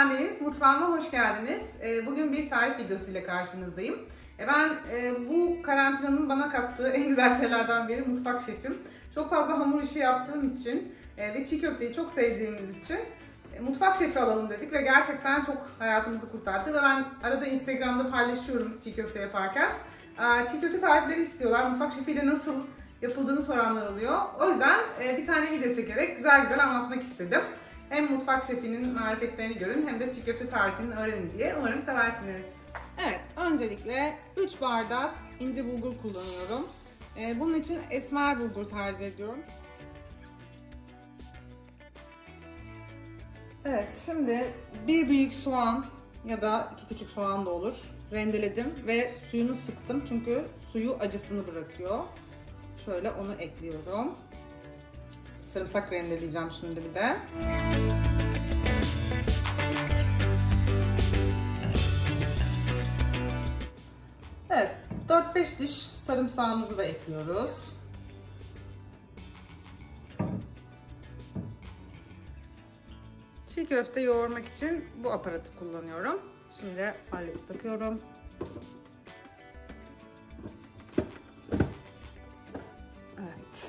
bendeniz. Mutfağıma hoş geldiniz. Bugün bir tarif videosuyla karşınızdayım. Ben bu karantinanın bana kattığı en güzel şeylerden biri mutfak şefim. Çok fazla hamur işi yaptığım için ve çiğ köfteyi çok sevdiğimiz için mutfak şefi alalım dedik ve gerçekten çok hayatımızı kurtardı. Ve ben arada Instagram'da paylaşıyorum çiğ köfte yaparken. Çiğ köfte tarifleri istiyorlar. Mutfak şefiyle nasıl yapıldığını soranlar oluyor. O yüzden bir tane video çekerek güzel anlatmak istedim. Hem mutfak şefinin marifetlerini görün hem de çiğ köfte tarifini öğrenin diye. Umarım seversiniz. Evet, öncelikle 3 bardak ince bulgur kullanıyorum. Bunun için esmer bulgur tercih ediyorum. Evet, şimdi bir büyük soğan ya da 2 küçük soğan da olur. Rendeledim ve suyunu sıktım çünkü suyu acısını bırakıyor. Şöyle onu ekliyorum. Sarımsak rendeleyeceğim şimdi bir de. Evet, 4-5 diş sarımsağımızı da ekliyoruz. Çiğ köfte yoğurmak için bu aparatı kullanıyorum. Şimdi aleti takıyorum. Evet.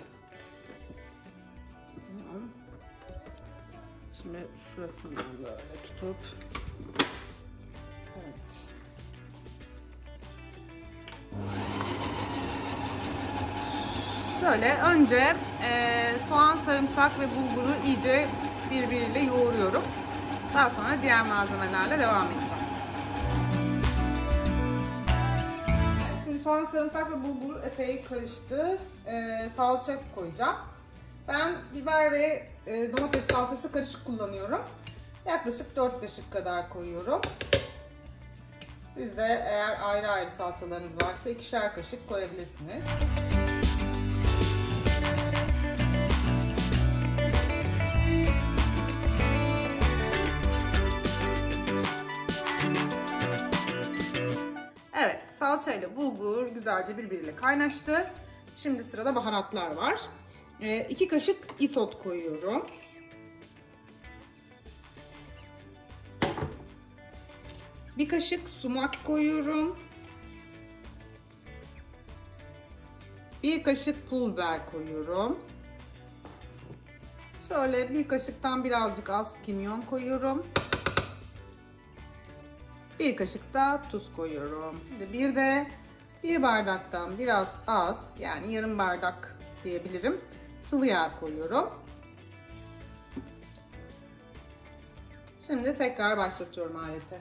Şimdi şurasından böyle tutup evet. Şöyle önce soğan, sarımsak ve bulguru iyice birbiriyle yoğuruyorum. Daha sonra diğer malzemelerle devam edeceğim. Evet, şimdi soğan, sarımsak ve bulgur epey karıştı. Salça koyacağım. Ben biber ve domates salçası karışık kullanıyorum. Yaklaşık 4 kaşık kadar koyuyorum. Siz de eğer ayrı ayrı salçalarınız varsa 2'şer kaşık koyabilirsiniz. Evet, salça ile bulgur güzelce birbiriyle kaynaştı. Şimdi sırada baharatlar var. 2 kaşık isot koyuyorum. Bir kaşık sumak koyuyorum. Bir kaşık pul biber koyuyorum. Şöyle bir kaşıktan birazcık az kimyon koyuyorum. Bir kaşık da tuz koyuyorum. Bir de bir bardaktan biraz az, yani yarım bardak diyebilirim, sıvı yağ koyuyorum. Şimdi tekrar başlatıyorum aleti.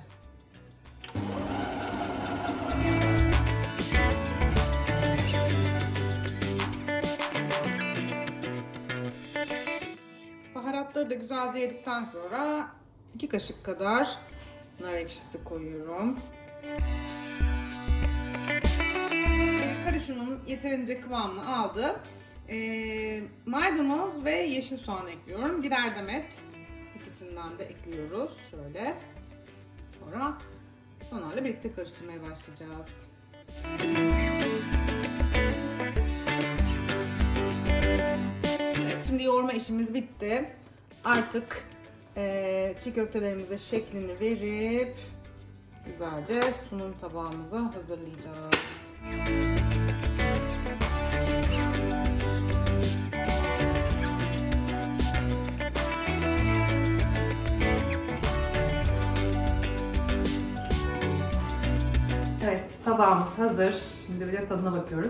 Baharatları da güzelce yedikten sonra 2 kaşık kadar nar ekşisi koyuyorum. Karışımım yeterince kıvamını aldı. Maydanoz ve yeşil soğan ekliyorum. Birer demet. İkisinden de ekliyoruz. Şöyle. Sonra onlarla birlikte karıştırmaya başlayacağız. Evet, şimdi yoğurma işimiz bitti. Artık çiğ köftelerimize şeklini verip güzelce sunum tabağımıza hazırlayacağız. Evet, tabağımız hazır. Şimdi bir de tadına bakıyoruz.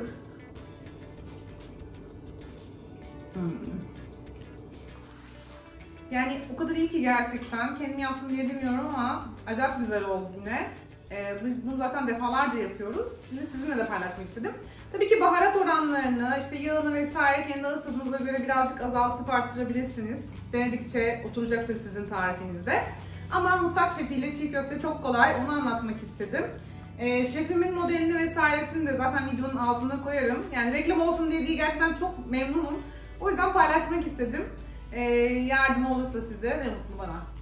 Yani o kadar iyi ki gerçekten. Kendim yaptım diye demiyorum ama acayip güzel oldu yine. Biz bunu zaten defalarca yapıyoruz. Şimdi sizinle de paylaşmak istedim. Tabii ki baharat oranlarını, işte yağını vesaire kendi ağız tadınıza göre birazcık azaltıp arttırabilirsiniz. Denedikçe oturacaktır sizin tarifinizde. Ama mutfak şefiyle çiğ köfte çok kolay, onu anlatmak istedim. Şefimin modelini vesairesini de zaten videonun altına koyarım. Yani reklam olsun diye değil, gerçekten çok memnunum. O yüzden paylaşmak istedim. Yardım olursa size ne mutlu bana.